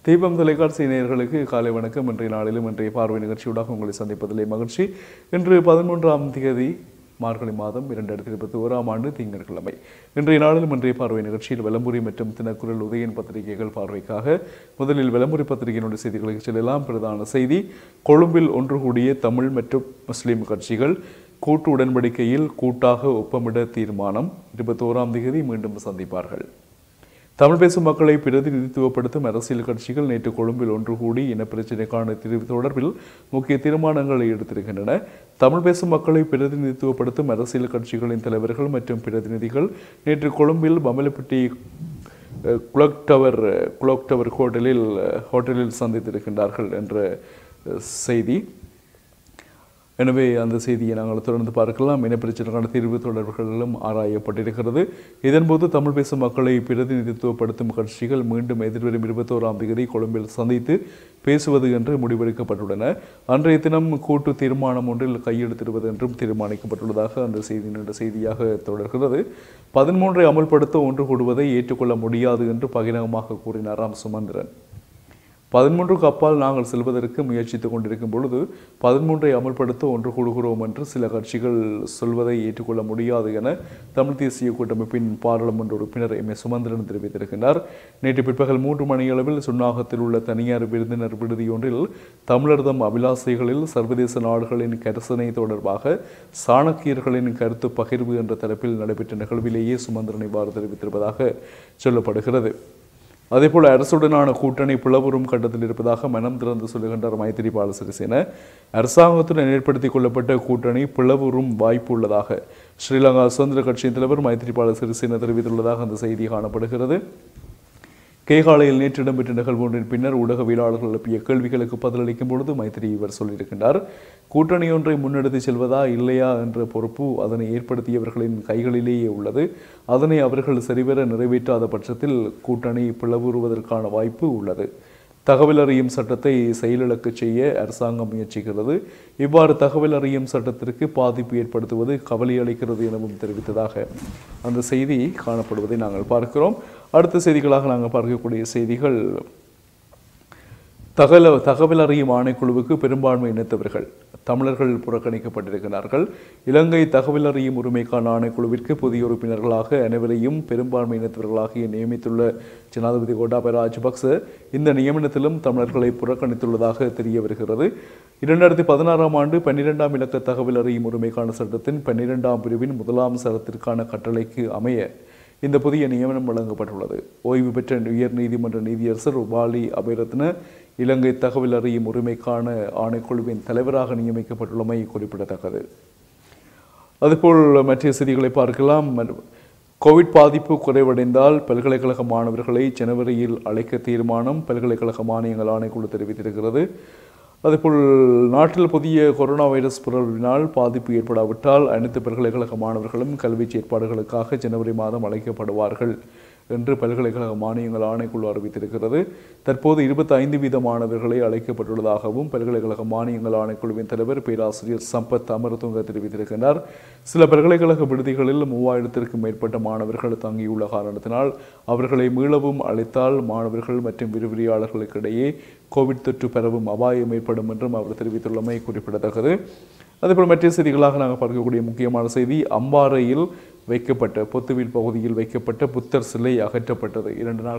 தீபம் தொலைக்காட்சி நேயர்களுக்கு காலை வணக்கம். இன்றைய நாளிலும் இன்றைய பார்வை நிகழ்ச்சியூடாக உங்களை சந்திப்பதிலே மகிழ்ச்சி. இன்று 13ஆம் தேதி மார்கழி மாதம் 2021ஆம் ஆண்டு திங்கட்கிழமை. இன்றைய நாளிலும் இன்றைய பார்வை நிகழ்ச்சியில் விளம்புரி மற்றும் தினக்குரல் உதயன் பத்திரிகைகள் பார்வைக்காக முதலில் விளம்புரி பத்திரிகையினுடைய செய்திகளுக்கு செல்லலாம். பிரதான செய்தி: கொழும்பில் ஒன்று கூடிய தமிழ் மற்றும் முஸ்லிம் கட்சிகள் கூட்டு உடன்படிக்கையில் கூட்டாக ஒப்பமிட தீர்மானம். 21ஆம் தேதி மீண்டும் சந்திப்பார்கள். தமிழ் பேசும் மக்களை பிரதிநிதித்துவப்படுத்தும் அரசியல் கட்சிகள் நேற்று கொழும்பில் ஒன்று கூடி இனப்பிரச்சினைக்கான தீர்வு தொடர்பில் முக்கிய தீர்மானங்களை எடுத்திருக்கின்றன. தமிழ் பேசும் மக்களை பிரதிநிதித்துவப்படுத்தும் அரசியல் கட்சிகளின் தலைவர்கள் மற்றும் பிரதிநிதிகள் நேற்று கொழும்பில் பமலப்பட்டி குளோக் டவர் ஹோட்டலில் சந்தித்திருக்கின்றார்கள் என்ற செய்தி. எனவே அந்த செய்தியை நாங்கள் தொடர்ந்து பார்க்கலாம். இனப்பிரச்சினைக்கான தீர்வு தொடர்புகளிலும் ஆராயப்பட்டிருக்கிறது. இதன்போது தமிழ் பேசும் மக்களை பிரதிநிதித்துவப்படுத்தும் கட்சிகள் மீண்டும் எதிர்வரும் 21ஆம் தேதி கொழும்பில் சந்தித்து பேசுவது என்று முடிவெடுக்கப்பட்டுள்ளன. அன்றைய தினம் கூட்டு தீர்மானம் ஒன்றில் கையெழுத்திடுவது என்றும் தீர்மானிக்கப்பட்டுள்ளதாக அந்த செய்தியாக தொடர்கிறது. 13ஐ அமல்படுத்த ஒன்று கூடுவதை ஏற்றுக்கொள்ள முடியாது என்று பகிரங்கமாக கூறினாராம் சுமந்திரன். 13க்கு அப்பால் நாங்கள் செல்வதற்கு முயற்சித்துக் கொண்டிருக்கும் பொழுது 13ஐ அமல்படுத்த ஒன்று கூடுகிறோம் என்று சில கட்சிகள் சொல்வதை ஏற்றுக்கொள்ள முடியாது என தமிழ் தேசிய கூட்டமைப்பின் பாராளுமன்ற உறுப்பினர் சுமந்திரன் தெரிவித்திருக்கிறார். நேற்று பிற்பகல் 3 மணியளவில் சுன்னாகத்தில் உள்ள தனியார் விருந்தினர் விடுதியொன்றில் தமிழர்தம் அபிலாசைகளில் சர்வதேச நாடுகளின் கரசனை தொடர்பாக சாணக்கியர்களின் கருத்து பகிர்வு என்ற தரப்பில் நடைபெற்ற நிகழ்விலேயே சுமந்திரன் இவ்வாறு தெரிவித்திருப்பதாக சொல்லப்படுகிறது. அதேபோல் அரசுடனான கூட்டணி பிளவுறும் கட்டத்தில் இருப்பதாக மனம் திறந்து சொல்லுகின்றார் மைத்திரிபால சிறிசேன. அரசாங்கத்துடன் ஏற்படுத்திக் கொள்ளப்பட்ட கூட்டணி பிளவுறும் வாய்ப்பு உள்ளதாக ஸ்ரீலங்கா சுதந்திர கட்சியின் தலைவர் மைத்திரிபால சிறிசேன தெரிவித்துள்ளதாக அந்த செய்தி காணப்படுகிறது. கேகாலையில் நேற்று இடம்பெற்ற நிகழ்வு ஒன்றின் பின்னர் ஊடகவியலாளர்கள் எழுப்பிய கேள்விகளுக்கு பதிலளிக்கும் பொழுது மைத்திரி இவர் சொல்லியிருக்கின்றார். கூட்டணி ஒன்றை முன்னெடுத்து செல்வதா இல்லையா என்ற பொறுப்பு அதனை ஏற்படுத்தியவர்களின் கைகளிலேயே உள்ளது. அதனை அவர்கள் சரிவர நிறைவேற்றாத பட்சத்தில் கூட்டணி பிளவுறுவதற்கான வாய்ப்பு உள்ளது. தகவல் அறியும் சட்டத்தை செயலிழக்க செய்ய அரசாங்கம் முயற்சிக்கிறது. இவ்வாறு தகவல் அறியும் சட்டத்திற்கு பாதிப்பு ஏற்படுத்துவது கவலை அளிக்கிறது எனவும் தெரிவித்ததாக அந்த செய்தி காணப்படுவதை நாங்கள் பார்க்கிறோம். அடுத்த செய்திகளாக நாங்கள் பார்க்கக்கூடிய செய்திகள்: தகவல் அறியும் ஆணைக்குழுவுக்கு பெரும்பான்மை இனத்தவர்கள் தமிழர்கள் புறக்கணிக்கப்பட்டிருக்கிறார்கள். இலங்கை தகவல் அறியும் உரிமைக்கான ஆணைக்குழுவிற்கு புதிய உறுப்பினர்களாக அனைவரையும் பெரும்பான்மை இனத்தவர்களாக நியமித்துள்ள ஜனாதிபதி கோட்டாபய ராஜபக்ச இந்த நியமனத்திலும் தமிழர்களை புறக்கணித்துள்ளதாக தெரிய வருகிறது. 2016ஆம் ஆண்டு 12ஆம் இலக்க தகவல் அறியும் உரிமைக்கான சட்டத்தின் 12ஆம் பிரிவின் 1ஆம் சரத்திற்கான கட்டளைக்கு அமைய இந்த புதிய நியமனம் வழங்கப்பட்டுள்ளது. ஓய்வு பெற்ற உயர் நீதிமன்ற நீதியரசர் உபாலி அபயரத்ன இலங்கை தகவல் அறியும் உரிமைக்கான ஆணைக்குழுவின் தலைவராக நியமிக்கப்பட்டுள்ளமை குறிப்பிடத்தக்கது. அதுபோல் மற்ற செய்திகளை பார்க்கலாம். கோவிட் பாதிப்பு குறைவடைந்தால் பல்கலைக்கழக மாணவர்களை ஜனவரியில் அழைக்க தீர்மானம் பல்கலைக்கழக மானியங்கள் ஆணைக்குழு தெரிவித்திருக்கிறது. அதேபோல் நாட்டில் புதிய கொரோனா வைரஸ் பரவலினால் பாதிப்பு ஏற்படாவிட்டால் அனைத்து பல்கலைக்கழக மாணவர்களும் கல்வி செயற்பாடுகளுக்காக ஜனவரி மாதம் அழைக்கப்படுவார்கள் என்று பல்கலைக்கழக மானியங்கள் ஆணைக்குழு அறிவித்திருக்கிறது. தற்போது 25% மாணவர்களை அழைக்கப்பட்டுள்ளதாகவும் பல்கலைக்கழக மானியங்கள் ஆணைக்குழுவின் தலைவர் பேராசிரியர் சம்பத் அமரதுங்க தெரிவித்திருக்கிறார். சில பல்கலைக்கழக விடுதிகளில் 3000க்கும் மேற்பட்ட மாணவர்கள் தங்கியுள்ள காரணத்தினால் அவர்களை மீளவும் அழைத்தால் மாணவர்கள் மற்றும் விரிவுரையாளர்களுக்கிடையே கோவிட் தொற்று பரவும் அபாயம் ஏற்படும் என்றும் அவர் தெரிவித்துள்ளமை குறிப்பிடத்தக்கது. அதேபோல் மற்ற செய்திகளாக நாங்கள் பார்க்கக்கூடிய முக்கியமான செய்தி: அம்பாறையில் வைக்கப்பட்ட பொத்துவில் பகுதியில் வைக்கப்பட்ட புத்தர் சிலை அகற்றப்பட்டது.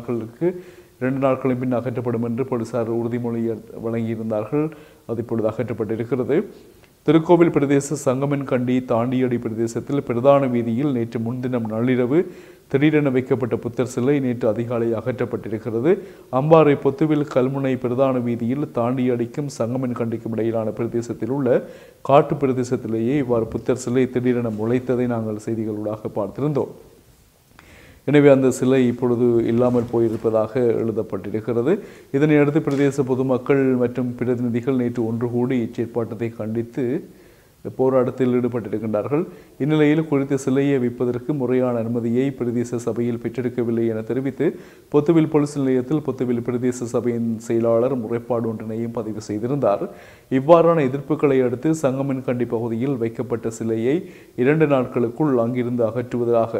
2 நாட்களின் பின் அகற்றப்படும் என்று போலீசார் உறுதிமொழி வழங்கியிருந்தார்கள். அது இப்பொழுது அகற்றப்பட்டிருக்கிறது. திருக்கோவில் பிரதேச சங்கமன்கண்டி தாண்டியடி பிரதேசத்தில் பிரதான வீதியில் நேற்று முன்தினம் நள்ளிரவு திடீரென வைக்கப்பட்ட புத்தர் சிலை நேற்று அதிகாலை அகற்றப்பட்டிருக்கிறது. அம்பாறை பொத்துவில் கல்முனை பிரதான வீதியில் தாண்டியடிக்கும் சங்கமன்கண்டிக்கும் இடையிலான பிரதேசத்தில் உள்ள காட்டு பிரதேசத்திலேயே இவ்வாறு புத்தர் சிலை திடீரென முளைத்ததை நாங்கள் செய்திகளூடாக பார்த்திருந்தோம். எனவே அந்த சிலை இப்பொழுது இல்லாமல் போயிருப்பதாக எழுதப்பட்டிருக்கிறது. இதனையடுத்து பிரதேச பொதுமக்கள் மற்றும் பிரதிநிதிகள் நேற்று ஒன்று கூடி இச்செயற்பாட்டத்தை கண்டித்து போராட்டத்தில் ஈடுபட்டிருக்கின்றார்கள். இந்நிலையில் குறித்த சிலையை வைப்பதற்கு முறையான அனுமதியை பிரதேச சபையில் பெற்றிருக்கவில்லை என தெரிவித்து பொத்துவில் போலீஸ் நிலையத்தில் பொத்துவில் பிரதேச சபையின் செயலாளர் முறைப்பாடு ஒன்றினையும் பதிவு செய்திருந்தார். இவ்வாறான எதிர்ப்புகளை அடுத்து சங்கமன்கண்டி பகுதியில் வைக்கப்பட்ட சிலையை 2 நாட்களுக்குள் அங்கிருந்து அகற்றுவதாக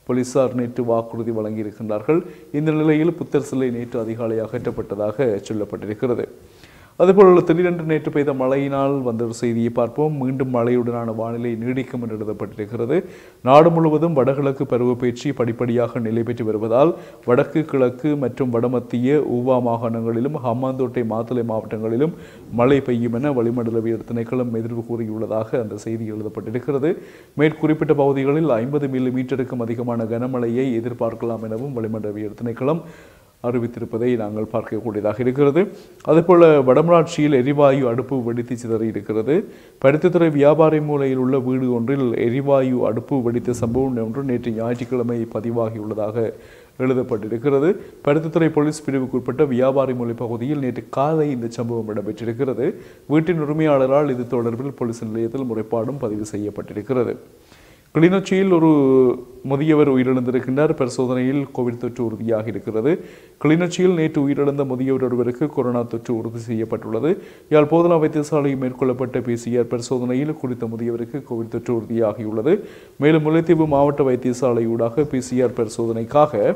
போலீசார் நேற்று வாக்குறுதி வழங்கியிருக்கின்றார்கள். இந்த நிலையில் புத்தர் சிலை நேற்று அதிகாலை அகற்றப்பட்டதாக சொல்லப்பட்டிருக்கிறது. அதுபோல் திடீரென்று நேற்று பெய்த மழையினால் வந்த ஒரு செய்தியை பார்ப்போம். மீண்டும் மழையுடனான வானிலை நீடிக்கும் என்று எழுதப்பட்டிருக்கிறது. நாடு முழுவதும் வடகிழக்கு பருவப்பெயர்ச்சி படிப்படியாக நிலை பெற்று வருவதால் வடக்கு, கிழக்கு மற்றும் வடமத்திய ஊவா மாகாணங்களிலும் ஹம்பாந்தோட்டை, மாத்தளை மாவட்டங்களிலும் மழை பெய்யும் என வளிமண்டலவியல் திணைக்களம் எதிர்வு கூறியுள்ளதாக அந்த செய்தி எழுதப்பட்டிருக்கிறது. மேற்குறிப்பிட்ட பகுதிகளில் 50 மில்லிமீட்டருக்கும் அதிகமான கனமழையை எதிர்பார்க்கலாம் எனவும் வளிமண்டலவியல் திணைக்களம் அறிவித்திருப்பதை நாங்கள் பார்க்கக்கூடியதாக இருக்கிறது. அதுபோல வடமராட்சியில் எரிவாயு அடுப்பு வெடித்து சிதறி இருக்கிறது. பருத்தித்துறை வியாபாரி மூலையில் உள்ள வீடு ஒன்றில் எரிவாயு அடுப்பு வெடித்த சம்பவம் ஒன்று நேற்று ஞாயிற்றுக்கிழமை பதிவாகியுள்ளதாக எழுதப்பட்டிருக்கிறது. பருத்தித்துறை போலீஸ் பிரிவுக்குட்பட்ட வியாபாரி மூலை பகுதியில் நேற்று காலை இந்த சம்பவம் இடம்பெற்றிருக்கிறது. வீட்டின் உரிமையாளரால் இது தொடர்பில் போலீஸ் நிலையத்தில் முறைப்பாடும் பதிவு செய்யப்பட்டிருக்கிறது. கிளிநொச்சியில் ஒரு முதியவர் உயிரிழந்திருக்கின்றார். பரிசோதனையில் கோவிட் தொற்று உறுதியாக இருக்கிறது. கிளிநொச்சியில் நேற்று உயிரிழந்த முதியவர் ஒருவருக்கு கொரோனா தொற்று உறுதி செய்யப்பட்டுள்ளது. யாழ் போதனா வைத்தியசாலையில் மேற்கொள்ளப்பட்ட PCR பரிசோதனையில் குறித்த முதியவருக்கு கோவிட் தொற்று உறுதியாகியுள்ளது. மேலும் முல்லைத்தீவு மாவட்ட வைத்தியசாலை ஊடாக PCR பரிசோதனைக்காக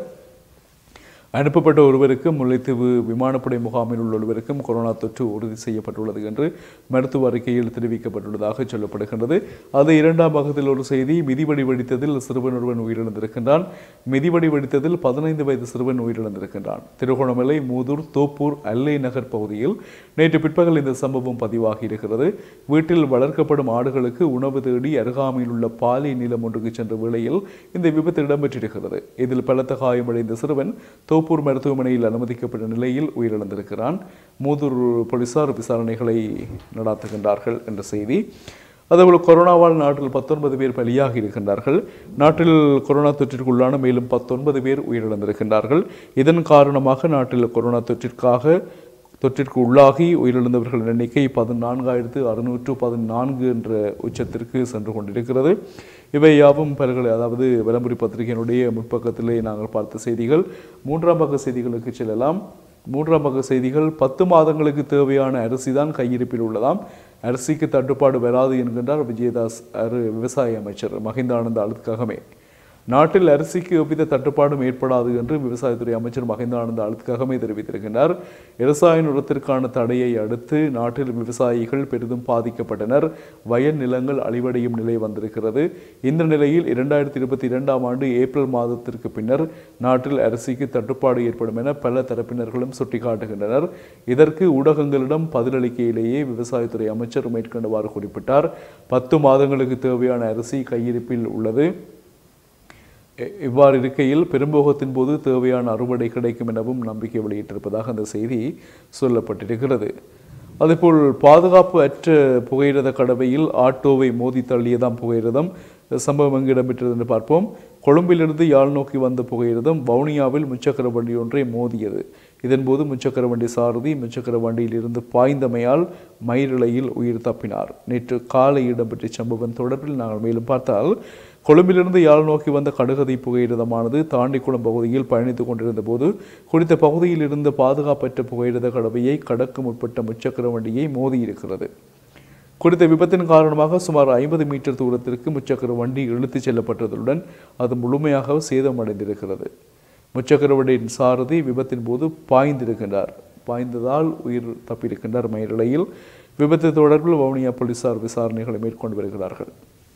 அனுப்பப்பட்ட ஒருவருக்கும் முல்லைத்தீவு விமானப்படை முகாமில் உள்ள ஒருவருக்கும் கொரோனா தொற்று உறுதி செய்யப்பட்டுள்ளது என்று மருத்துவ அறிக்கையில் தெரிவிக்கப்பட்டுள்ளதாக சொல்லப்படுகின்றது. அது இரண்டாம் பக்கத்தில் ஒரு செய்தி. மிதிவடி வெடித்ததில் சிறுவன் ஒருவன் உயிரிழந்திருக்கின்றான். மிதிவடி வெடித்ததில் 15 வயது சிறுவன் உயிரிழந்திருக்கின்றான். திருகோணமலை, மூதூர், தோப்பூர், அல்லை நகர் பகுதியில் நேற்று பிற்பகல் இந்த சம்பவம் பதிவாகி இருக்கிறது. வீட்டில் வளர்க்கப்படும் ஆடுகளுக்கு உணவு தேடி அருகாமையில் உள்ள பாலை நிலம் ஒன்றுக்கு சென்ற வேளையில் இந்த விபத்து இடம்பெற்றிருக்கிறது. இதில் பலத்த காயமடைந்த சிறுவன் தோப்பூர் மருத்துவமனையில் அனுமதிக்கப்பட்ட நிலையில் உயிரிழந்திருக்கிறான். மூதூர் போலீசார் விசாரணைகளை நடாத்துகின்றார்கள் என்ற செய்தி. அதேபோல் கொரோனாவால் நாட்டில் 19 பேர் பலியாகி இருக்கின்றார்கள். நாட்டில் கொரோனா தொற்றிற்குள்ளான மேலும் 19 பேர் உயிரிழந்திருக்கின்றார்கள். இதன் காரணமாக நாட்டில் கொரோனா தொற்றிற்கு உள்ளாகி உயிரிழந்தவர்களின் எண்ணிக்கை 14,614 என்ற உச்சத்திற்கு சென்று கொண்டிருக்கிறது. இவை யாவும் அதாவது விளம்பரி பத்திரிகையினுடைய முற்பக்கத்திலே நாங்கள் பார்த்த செய்திகள். மூன்றாம் பக்க செய்திகளுக்கு செல்லலாம். மூன்றாம் பக்க செய்திகள் 10 மாதங்களுக்கு தேவையான அரிசி தான் கையிருப்பில் உள்ளதாம். அரிசிக்கு தட்டுப்பாடு வராது என்கின்றார் விஜயதாஸ் விவசாய அமைச்சர் மஹிந்தானந்த அழுத்ககமே. நாட்டில் அரிசிக்கு எவ்வித தட்டுப்பாடும் ஏற்படாது என்று விவசாயத்துறை அமைச்சர் மஹிந்தானந்த அழுத்ககமே தெரிவித்திருக்கின்றார். விவசாய உரத்திற்கான தடையை அடுத்து நாட்டில் விவசாயிகள் பெரிதும் பாதிக்கப்பட்டனர். வயல் நிலங்கள் அழிவடையும் நிலை வந்திருக்கிறது. இந்த நிலையில் 2022ஆம் ஆண்டு ஏப்ரல் மாதத்திற்கு பின்னர் நாட்டில் அரிசிக்கு தட்டுப்பாடு ஏற்படும் என பல தரப்பினர்களும் சுட்டிக்காட்டுகின்றனர். இதற்கு ஊடகங்களிடம் பதிலளிக்கையிலேயே விவசாயத்துறை அமைச்சர் மேற்கண்டவாறு குறிப்பிட்டார். 10 மாதங்களுக்கு தேவையான அரிசி கையிருப்பில் உள்ளது. இவ்வாறு இருக்கையில் பெரும்போகத்தின் போது தேவையான அறுவடை கிடைக்கும் எனவும் நம்பிக்கை வெளியிட்டிருப்பதாக அந்த செய்தி சொல்லப்பட்டிருக்கிறது. அதேபோல் பாதுகாப்பு அற்ற புகையிரத கடவையில் ஆட்டோவை மோதி தள்ளியதாம் புகையிரதம் சம்பவம் எங்கு இடம்பெற்றது என்று பார்ப்போம். கொழும்பிலிருந்து யாழ் நோக்கி வந்த புகையிரதம் வவுனியாவில் முச்சக்கர வண்டி ஒன்றை மோதியது. இதன்போது முச்சக்கர வண்டி சாரதி முச்சக்கர வண்டியில் இருந்து பாய்ந்தமையால் மயிரிழையில் உயிர் தப்பினார். நேற்று காலை இடம்பெற்ற சம்பவம் தொடர்பில் நாங்கள் மேலும் பார்த்தால், கொழும்பிலிருந்து யாழ் நோக்கி வந்த கடுகதை புகையிரதமானது தாண்டிக்குளம் பகுதியில் பயணித்துக் கொண்டிருந்த போது குறித்த பகுதியில் இருந்த பாதுகாப்பற்ற புகையிரத கடவையை கடக்க முற்பட்ட முச்சக்கர வண்டியை மோதியிருக்கிறது. குறித்த விபத்தின் காரணமாக சுமார் 50 மீட்டர் தூரத்திற்கு முச்சக்கர வண்டி இழுத்துச் செல்லப்பட்டதுடன் அது முழுமையாக சேதமடைந்திருக்கிறது. முச்சக்கர வண்டியின் சாரதி விபத்தின் போது பாய்ந்ததால் உயிர் தப்பியிருக்கின்றார் மயிரிழையில். விபத்து தொடர்பில் வவுனியா போலீசார் விசாரணைகளை மேற்கொண்டு வருகிறார்கள்.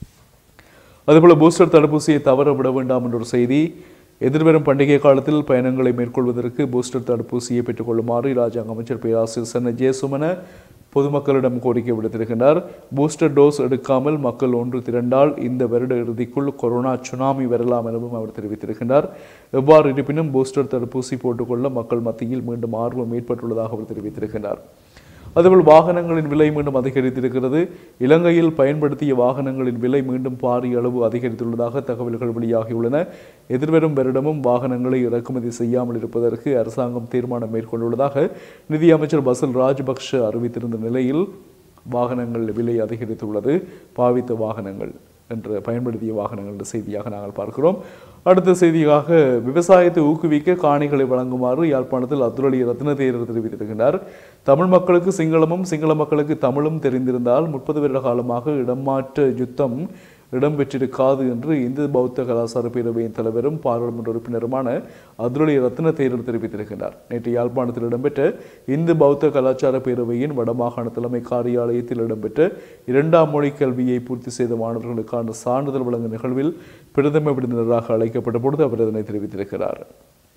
அதுபோல பூஸ்டர் தடுப்பூசியை தவற விட வேண்டாம் என்ற ஒரு செய்தி. எதிர்வரும் பண்டிகை காலத்தில் பயணங்களை மேற்கொள்வதற்கு பூஸ்டர் தடுப்பூசியை பெற்றுக்கொள்ளுமாறு இராஜாங்க அமைச்சர் பேராசிரியர் சன்ன ஜெயசுமன பொதுமக்களிடம் கோரிக்கை விடுத்திருக்கின்றார். பூஸ்டர் டோஸ் எடுக்காமல் மக்கள் ஒன்று திரண்டால் இந்த வருட இறுதிக்குள் கொரோனா சுனாமி வரலாம் எனவும் அவர் தெரிவித்திருக்கின்றார். எவ்வாறு இருப்பினும் பூஸ்டர் தடுப்பூசி போட்டுக்கொள்ள மக்கள் மத்தியில் மீண்டும் ஆர்வம் ஏற்பட்டுள்ளதாக அவர் தெரிவித்திருக்கின்றார். அதுபோல் வாகனங்களின் விலை மீண்டும் அதிகரித்திருக்கிறது. இலங்கையில் பயன்படுத்திய வாகனங்களின் விலை மீண்டும் பாரிய அளவு அதிகரித்துள்ளதாக தகவல்கள் வெளியாகியுள்ளன. எதிர்வரும் வருடமும் வாகனங்களை இறக்குமதி செய்யாமல் இருப்பதற்கு அரசாங்கம் தீர்மானம் மேற்கொண்டுள்ளதாக நிதி அமைச்சர் பசில் ராஜபக்ஷ அறிவித்திருந்த நிலையில் வாகனங்கள் விலை அதிகரித்துள்ளது. பாவித்த வாகனங்கள் என்ற பயன்படுத்திய வாகனங்கள் என்ற செய்தியாக நாங்கள் பார்க்கிறோம். அடுத்த செய்தியாக விவசாயத்தை ஊக்குவிக்க காணிகளை வழங்குமாறு யாழ்ப்பாணத்தில் அத்துலி ரத்னதேரர் தெரிவித்திருக்கின்றார். தமிழ் மக்களுக்கு சிங்களமும் சிங்கள மக்களுக்கு தமிழும் தெரிந்திருந்தால் 30 வருட காலமாக இடமாற்ற யுத்தம் இடம்பெற்றிருக்காது என்று இந்து பௌத்த கலாசார பேரவையின் தலைவரும் பாராளுமன்ற உறுப்பினருமான அதுரலி ரத்ன தேரர் தெரிவித்திருக்கிறார். நேற்று யாழ்ப்பாணத்தில் இடம்பெற்ற இந்து பௌத்த கலாச்சார பேரவையின் வடமாகாண தலைமை காரியாலயத்தில் இடம்பெற்ற 2ஆம் மொழி கல்வியை பூர்த்தி செய்த மாணவர்களுக்கான சான்றிதழ் வழங்கும் நிகழ்வில் பிரதம விருந்தினராக அழைக்கப்பட்ட பொழுது அவர் இதனை தெரிவித்திருக்கிறார்.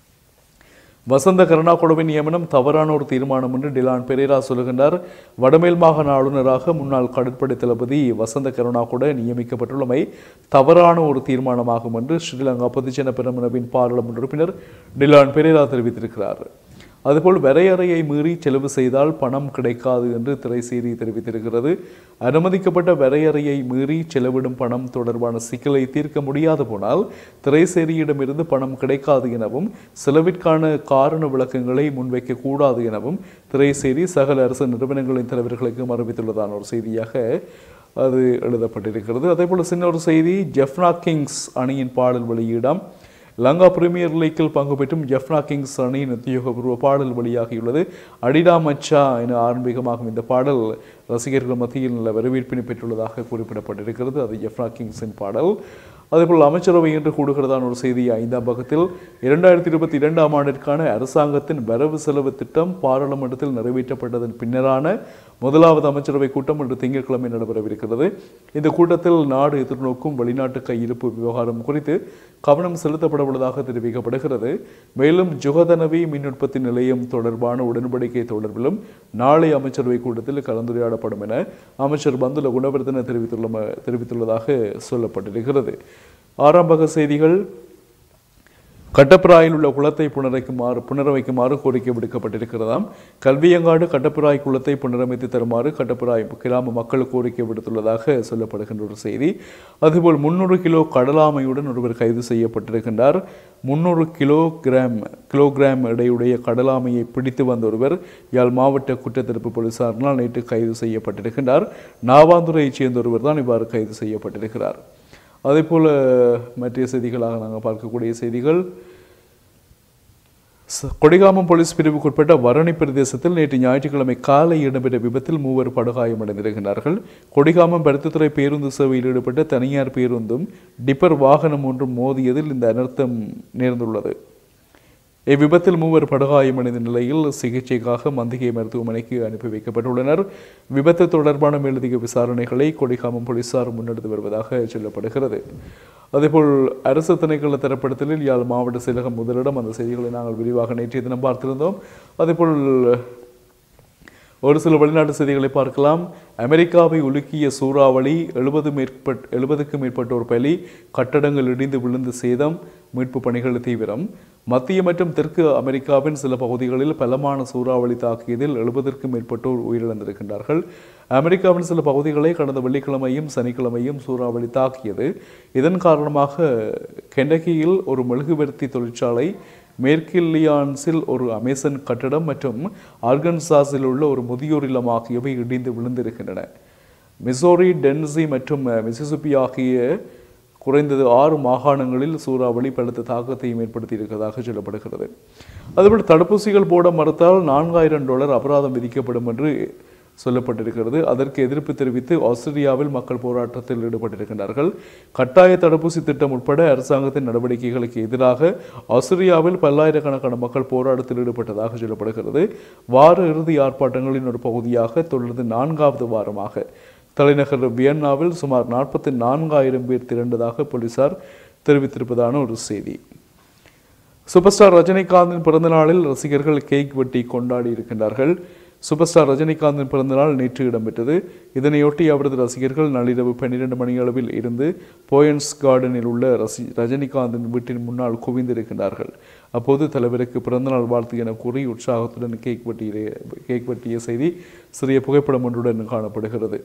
வசந்த கருணாகுடவின் நியமனம் தவறான ஒரு தீர்மானம் என்று டிலான் பெரேரா சொல்லுகின்றார். வடமேல் மாகாண ஆளுநராக முன்னாள் கடற்படை தளபதி வசந்த கருணாகுட நியமிக்கப்பட்டுள்ளமை தவறான ஒரு தீர்மானமாகும் என்று ஸ்ரீலங்கா பொதுஜன பெரமுனவின் பாராளுமன்ற உறுப்பினர் டிலான் பெரேரா தெரிவித்திருக்கிறார். அதுபோல் வரையறையை மீறி செலவு செய்தால் பணம் கிடைக்காது என்று திரைசேரி தெரிவித்திருக்கிறது. அனுமதிக்கப்பட்ட வரையறையை மீறி செலவிடும் பணம் தொடர்பான சிக்கலை தீர்க்க முடியாது போனால் திரைசேரியிடமிருந்து பணம் கிடைக்காது எனவும் செலவிற்கான காரண விளக்கங்களை முன்வைக்க கூடாது எனவும் திரைசேரி சகல அரசு நிறுவனங்களின் தலைவர்களுக்கு அறிவித்துள்ளதான ஒரு செய்தியாக அது எழுதப்பட்டிருக்கிறது. அதேபோல் சின்ன ஒரு செய்தி, ஜெஃப்னா கிங்ஸ் அணியின் பாடல் வெளியிடம் லங்கா பிரீமியர் லீக்கில் பங்கு பெற்றும் ஜெஃப்னா கிங்ஸ் அணியின் உத்தியோகபூர்வ பாடல் வெளியாகியுள்ளது. அடிடா மச்சா என ஆரம்பிகமாகும் இந்த பாடல் ரசிகர்கள் மத்தியில் நல்ல வரவேற்பினை பெற்றுள்ளதாக குறிப்பிடப்பட்டிருக்கிறது. அது ஜெஃப்னா கிங்ஸின் பாடல். அதேபோல் அமைச்சரவை இன்று கூடுகிறதான ஒரு செய்தி 5ஆம் பக்கத்தில் 2022ஆம் ஆண்டிற்கான அரசாங்கத்தின் வரவு செலவு திட்டம் பாராளுமன்றத்தில் நிறைவேற்றப்பட்டதன் பின்னரான முதலாவது அமைச்சரவை கூட்டம் இன்று திங்கட்கிழமை நடைபெறவிருக்கிறது. இந்த கூட்டத்தில் நாடு எதிர்நோக்கும் வெளிநாட்டு கையிருப்பு விவகாரம் குறித்து கவனம் செலுத்தப்படவுள்ளதாக தெரிவிக்கப்படுகிறது. மேலும் ஜுகதனவி மின் உற்பத்தி நிலையம் தொடர்பான உடன்படிக்கை தொடர்பிலும் நாளை அமைச்சரவை கூட்டத்தில் கலந்துரையாடப்படும் என அமைச்சர் பந்துல குணவர்தன தெரிவித்துள்ளதாக சொல்லப்பட்டிருக்கிறது. 6ஆம் பக்க செய்திகள், கட்டப்பிராயில் உள்ள குளத்தை புனரமைக்குமாறு கோரிக்கை விடுக்கப்பட்டிருக்கிறதாம். கல்வியங்காடு கட்டப்பிராய் குளத்தை புனரமைத்து தருமாறு கட்டப்பிராய் கிராம மக்கள் கோரிக்கை விடுத்துள்ளதாக சொல்லப்படுகின்ற ஒரு செய்தி. அதுபோல் 300 கிலோ கடலாமையுடன் ஒருவர் கைது செய்யப்பட்டிருக்கின்றார். 300 கிலோகிராம் எடையுடைய கடலாமையை பிடித்து வந்த ஒருவர் யாழ் மாவட்ட குற்றத்தடுப்பு போலீசாரினால் நேற்று கைது செய்யப்பட்டிருக்கின்றார். நாவாந்துறையைச் சேர்ந்த ஒருவர் தான் இவ்வாறு கைது செய்யப்பட்டிருக்கிறார். அதேபோல் மற்ற செய்திகளாக நாங்கள் பார்க்கக்கூடிய செய்திகள், கொடிகாமம் போலீஸ் பிரிவுக்குட்பட்ட வரணி பிரதேசத்தில் நேற்று ஞாயிற்றுக்கிழமை காலை இடம்பெற்ற விபத்தில் 3 படுகாயமடைந்திருக்கிறார்கள். கொடிகாமம் பருத்தித்துறை பேருந்து சேவையில் ஈடுபட்ட தனியார் பேருந்தும் டிப்பர் வாகனம் ஒன்றும் மோதியதில் இந்த அனர்த்தம் நேர்ந்துள்ளது. இவ்விபத்தில் 3 படுகாயமடைந்த நிலையில் சிகிச்சைக்காக மந்திகை மருத்துவமனைக்கு அனுப்பி வைக்கப்பட்டுள்ளனர். விபத்து தொடர்பான மேலதிக விசாரணைகளை கொடிகாமம் போலீசார் முன்னெடுத்து வருவதாக சொல்லப்படுகிறது. அதேபோல் அரசு திணைக்கள தரப்படுத்தலில் யாழ் மாவட்ட செயலகம் முதலிடம். அந்த செய்திகளை நாங்கள் விரிவாக நேற்றைய தினம் பார்த்திருந்தோம். அதேபோல் ஒரு சில வெளிநாட்டு செய்திகளை பார்க்கலாம். அமெரிக்காவை உலுக்கிய சூறாவளி 70க்கும் மேற்பட்டோர் பலி, கட்டடங்கள் இடிந்து விழுந்து சேதம், மீட்பு பணிகள் தீவிரம். மத்திய மற்றும் தெற்கு அமெரிக்காவின் சில பகுதிகளில் பலமான சூறாவளி தாக்கியதில் 70க்கும் மேற்பட்டோர் உயிரிழந்திருக்கின்றார்கள். அமெரிக்காவின் சில பகுதிகளை கடந்த வெள்ளிக்கிழமையும் சனிக்கிழமையும் சூறாவளி தாக்கியது. இதன் காரணமாக கெண்டக்கியில் ஒரு மெழுகுவர்த்தி தொழிற்சாலை, மேற்கில்லியான்ஸில் ஒரு அமேசன் கட்டடம் மற்றும் ஆர்கன்சாஸில் உள்ள ஒரு முதியோர் இல்லம் ஆகியவை இடிந்து விழுந்திருக்கின்றன. மிசோரி, டென்னசி மற்றும் மிசிசிப்பி ஆகிய குறைந்தது 6 மாகாணங்களில் சூறாவளி பலத்த தாக்கத்தையும் ஏற்படுத்தியிருக்கிறதாக சொல்லப்படுகிறது. அதுபோல் தடுப்பூசிகள் போட மறுத்தால் $4000 அபராதம் விதிக்கப்படும் என்று சொல்லப்பட்டிருக்கிறது. அதற்கு எதிர்ப்பு தெரிவித்து ஆஸ்திரேலியாவில் மக்கள் போராட்டத்தில் ஈடுபட்டிருக்கின்றார்கள். கட்டாய தடுப்பூசி திட்டம் உட்பட அரசாங்கத்தின் நடவடிக்கைகளுக்கு எதிராக ஆஸ்திரேலியாவில் பல்லாயிரக்கணக்கான மக்கள் போராட்டத்தில் ஈடுபட்டதாக சொல்லப்படுகிறது. வார இறுதி ஆர்ப்பாட்டங்களின் ஒரு பகுதியாக தொடர்ந்து 4வது வாரமாக தலைநகர் வியன்னாவில் சுமார் 44,000 பேர் திரண்டதாக போலீசார் தெரிவித்திருப்பதான ஒரு செய்தி. சூப்பர் ஸ்டார் ரஜினிகாந்தின் பிறந்தநாளில் ரசிகர்கள் கேக் வெட்டி கொண்டாடி இருக்கின்றார்கள். சூப்பர் ஸ்டார் ரஜினிகாந்தின் பிறந்தநாள் நேற்று இடம்பெற்றது. இதனையொட்டி அவரது ரசிகர்கள் நள்ளிரவு 12 மணி அளவில் இருந்து போயன்ஸ் கார்டனில் உள்ள ரஜினிகாந்தின் வீட்டின் முன்னால் குவிந்திருக்கின்றார்கள். அப்போது தலைவருக்கு பிறந்தநாள் வாழ்த்து என கூறி உற்சாகத்துடன் கேக் வெட்டிய செய்தி சிறிய புகைப்படம் ஒன்றுடன் காணப்படுகிறது.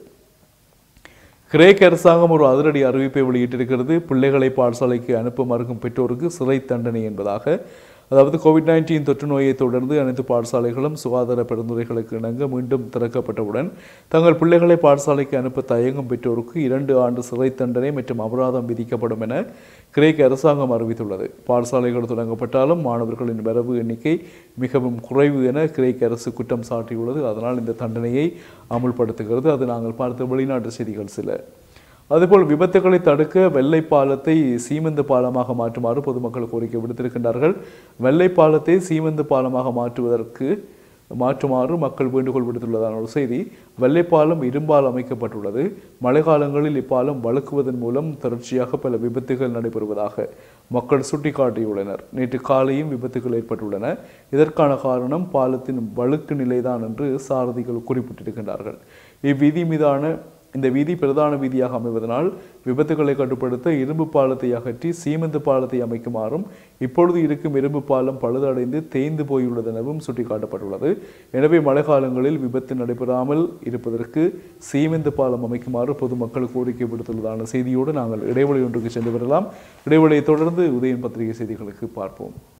கிரேக்க அரசாங்கம் ஒரு அதிரடி அறிவிப்பை வெளியிட்டிருக்கிறது. பிள்ளைகளை பாடசாலைக்கு அனுப்ப மறுக்கும் பெற்றோருக்கு சிறை தண்டனை என்பதாக. அதாவது கோவிட்-19 தொற்று நோயை தொடர்ந்து அனைத்து பாடசாலைகளும் சுகாதார பரிந்துரைகளுக்கு இணங்க மீண்டும் திறக்கப்பட்டவுடன் தங்கள் பிள்ளைகளை பாடசாலைக்கு அனுப்ப தயங்கும் பெற்றோருக்கு 2 ஆண்டு சிறை தண்டனை மற்றும் அபராதம் விதிக்கப்படும் என கிரேக்க அரசாங்கம் அறிவித்துள்ளது. பாடசாலைகள் தொடங்கப்பட்டாலும் மாணவர்களின் வரவு எண்ணிக்கை மிகவும் குறைவு என கிரேக்க அரசு குற்றம் சாட்டியுள்ளது. அதனால் இந்த தண்டனையை அமுல்படுத்துகிறது. அது நாங்கள் பார்த்த வெளிநாட்டு செய்திகள் சில. அதுபோல் விபத்துகளை தடுக்க வெள்ளை பாலத்தை சீமெந்து பாலமாக மாற்றுமாறு பொதுமக்கள் கோரிக்கை விடுத்திருக்கின்றார்கள். வெள்ளை பாலத்தை சீமெந்து பாலமாக மாற்றுமாறு மக்கள் வேண்டுகோள் விடுத்துள்ளதான ஒரு செய்தி. வெள்ளைப்பாலம் இரும்பால் அமைக்கப்பட்டுள்ளது. மழை காலங்களில் இப்பாலம் வழுக்குவதன் மூலம் தொடர்ச்சியாக பல விபத்துகள் நடைபெறுவதாக மக்கள் சுட்டிக்காட்டியுள்ளனர். நேற்று காலையும் விபத்துகள் ஏற்பட்டுள்ளன. இதற்கான காரணம் பாலத்தின் வழுக்கு நிலைதான் என்று சாரதிகள் குறிப்பிட்டிருக்கின்றார்கள். இந்த வீதி பிரதான வீதியாக அமைவதனால் விபத்துகளை கட்டுப்படுத்த இரும்பு பாலத்தை அகற்றி சீமெந்து பாலத்தை அமைக்குமாறும் இப்பொழுது இருக்கும் இரும்பு பாலம் பழுதடைந்து தேய்ந்து போயுள்ளது எனவும் சுட்டிக்காட்டப்பட்டுள்ளது. எனவே மழை காலங்களில் விபத்து நடைபெறாமல் இருப்பதற்கு சீமெந்து பாலம் அமைக்குமாறு பொதுமக்கள் கோரிக்கை விடுத்துள்ளதான செய்தியோடு நாங்கள் இடைவெளி ஒன்றுக்கு சென்று வரலாம். இடைவெளியை தொடர்ந்து உதயன் பத்திரிகை செய்திகளுக்கு பார்ப்போம்.